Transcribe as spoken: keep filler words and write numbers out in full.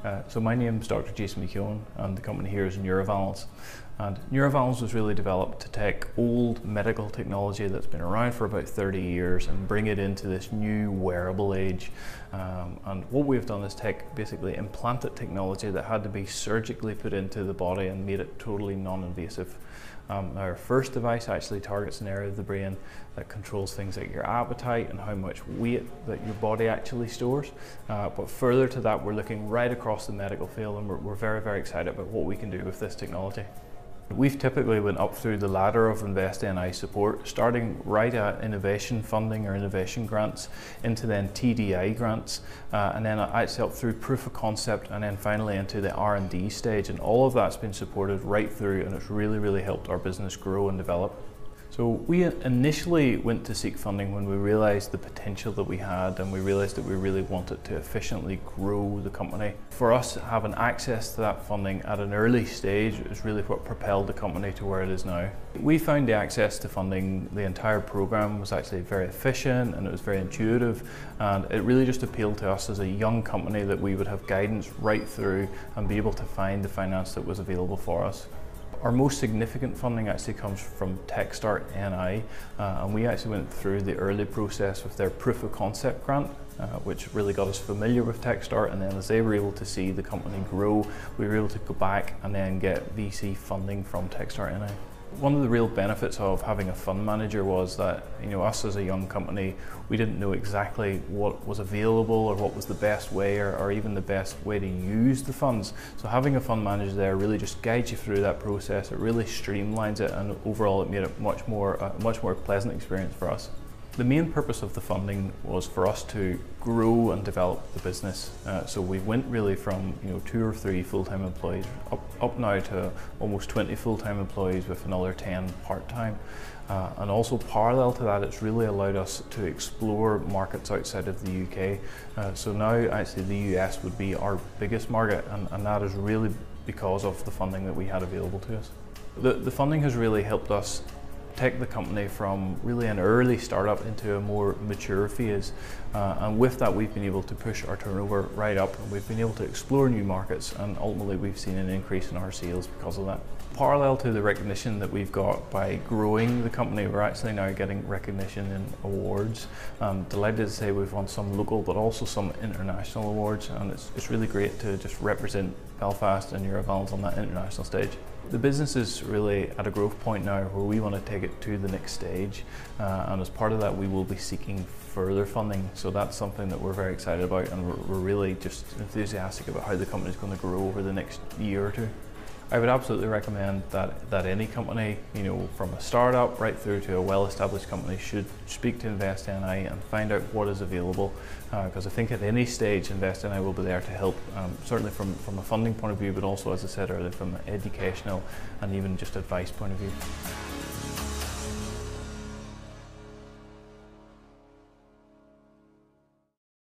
Uh, so my name is Doctor Jason McKeown and the company here is Neurovalens. And Neurovalens was really developed to take old medical technology that's been around for about thirty years and bring it into this new wearable age. Um, and what we've done is take basically implanted technology that had to be surgically put into the body and made it totally non-invasive. Um, our first device actually targets an area of the brain that controls things like your appetite and how much weight that your body actually stores. Uh, but further to that, we're looking right across the medical field, and we're, we're very, very excited about what we can do with this technology. We've typically went up through the ladder of Invest N I support, starting right at innovation funding or innovation grants, into then T D I grants, uh, and then actually up through proof of concept, and then finally into the R and D stage. And all of that's been supported right through, and it's really, really helped our business grow and develop. So we initially went to seek funding when we realised the potential that we had, and we realised that we really wanted to efficiently grow the company. For us, having access to that funding at an early stage is really what propelled the company to where it is now. We found the access to funding, the entire programme was actually very efficient and it was very intuitive, and it really just appealed to us as a young company that we would have guidance right through and be able to find the finance that was available for us. Our most significant funding actually comes from TechStart N I, uh, and we actually went through the early process with their proof of concept grant, uh, which really got us familiar with TechStart, and then as they were able to see the company grow, we were able to go back and then get V C funding from TechStart N I. One of the real benefits of having a fund manager was that, you know, us as a young company, we didn't know exactly what was available or what was the best way or, or even the best way to use the funds. So having a fund manager there really just guides you through that process. It really streamlines it, and overall it made it much more, a much more pleasant experience for us. The main purpose of the funding was for us to grow and develop the business. Uh, so we went really from you know two or three full-time employees up, up now to almost twenty full-time employees with another ten part-time. Uh, and also parallel to that, it's really allowed us to explore markets outside of the U K. Uh, so now actually the U S would be our biggest market, and, and that is really because of the funding that we had available to us. The, the funding has really helped us take the company from really an early startup into a more mature phase, uh, and with that we've been able to push our turnover right up, and we've been able to explore new markets, and ultimately we've seen an increase in our sales because of that. Parallel to the recognition that we've got by growing the company, we're actually now getting recognition in awards. I'm delighted to say we've won some local but also some international awards, and it's, it's really great to just represent Belfast and Neurovalens on that international stage. The business is really at a growth point now where we want to take it to the next stage, uh, and as part of that we will be seeking further funding. So that's something that we're very excited about, and we're, we're really just enthusiastic about how the company is going to grow over the next year or two. I would absolutely recommend that, that any company, you know, from a startup right through to a well-established company, should speak to Invest N I and find out what is available, because uh, I think at any stage Invest N I will be there to help, um, certainly from, from a funding point of view, but also, as I said earlier, from an educational and even just advice point of view.